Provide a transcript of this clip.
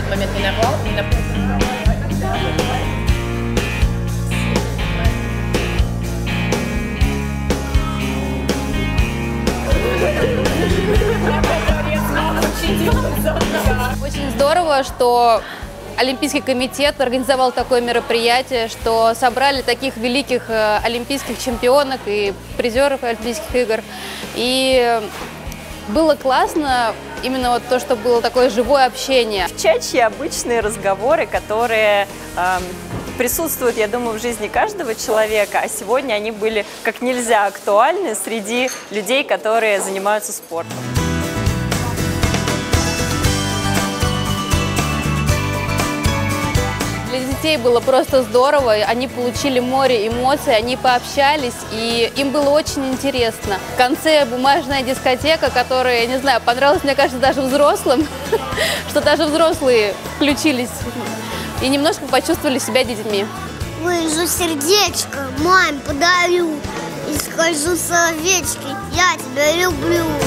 этот момент не нарвал, не напутал. Очень здорово, что Олимпийский комитет организовал такое мероприятие, что собрали таких великих олимпийских чемпионок и призеров Олимпийских игр. И было классно именно вот то, что было такое живое общение. В чаче обычные разговоры, которые присутствуют, я думаю, в жизни каждого человека, а сегодня они были как нельзя актуальны среди людей, которые занимаются спортом. Для детей было просто здорово, они получили море эмоций, они пообщались, и им было очень интересно. В конце бумажная дискотека, которая, я не знаю, понравилась, мне кажется, даже взрослым, что даже взрослые включились и немножко почувствовали себя детьми. Вырежу сердечко, маме подарю и скажу словечки: я тебя люблю.